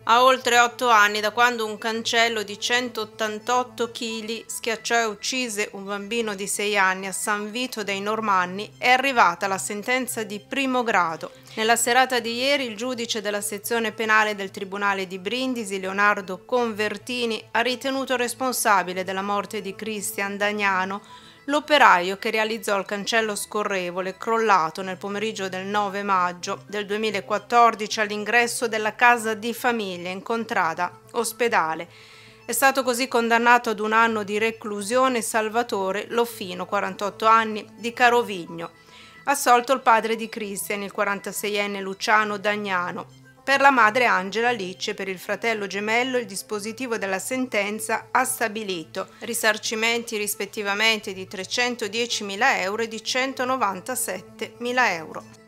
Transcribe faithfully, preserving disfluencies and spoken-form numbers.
A oltre otto anni da quando un cancello di centottantotto chili schiacciò e uccise un bambino di sei anni a San Vito dei Normanni, è arrivata la sentenza di primo grado. Nella serata di ieri il giudice della sezione penale del Tribunale di Brindisi, Leonardo Convertini, ha ritenuto responsabile della morte di Cristian Dagnano l'operaio che realizzò il cancello scorrevole crollato nel pomeriggio del nove maggio del duemilaquattordici all'ingresso della casa di famiglia in contrada Ospedale. È stato così condannato ad un anno di reclusione Salvatore Lofino, quarantotto anni, di Carovigno. Assolto il padre di Cristian, il quarantaseienne Luciano Dagnano. Per la madre Angela Licci e per il fratello gemello il dispositivo della sentenza ha stabilito risarcimenti rispettivamente di trecentodiecimila euro e di centonovantasettemila euro.